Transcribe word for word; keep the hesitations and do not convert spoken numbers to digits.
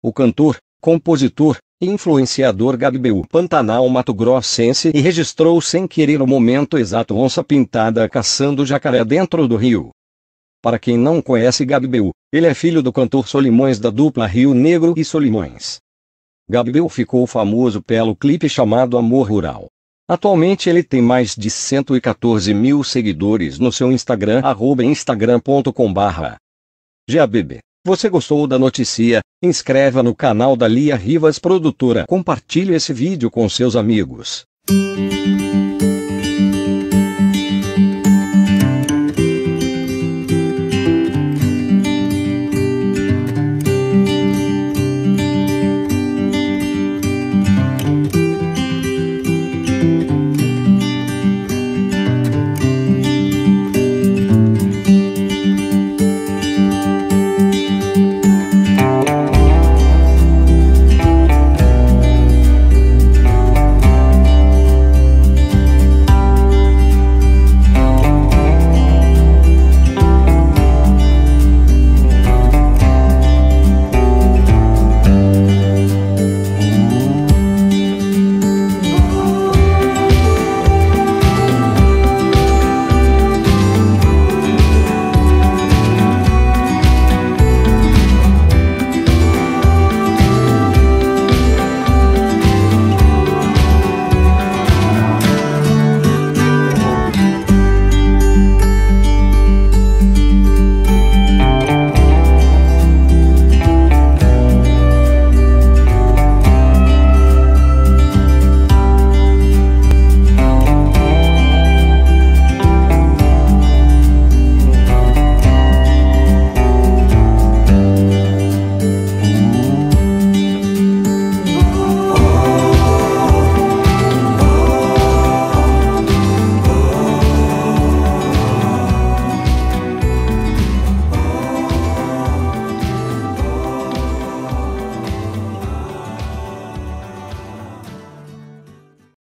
O cantor, compositor e influenciador Gabibeau Pantanal Mato Grossense e registrou sem querer o momento exato onça pintada caçando jacaré dentro do rio. Para quem não conhece Gabibeau, ele é filho do cantor Solimões da dupla Rio Negro e Solimões. Gabibeau ficou famoso pelo clipe chamado Amor Rural. Atualmente ele tem mais de cento e quatorze mil seguidores no seu Instagram, arroba instagram ponto com barra G A B B. Você gostou da notícia? Inscreva no canal da Lia Rivas Produtora. Compartilhe esse vídeo com seus amigos.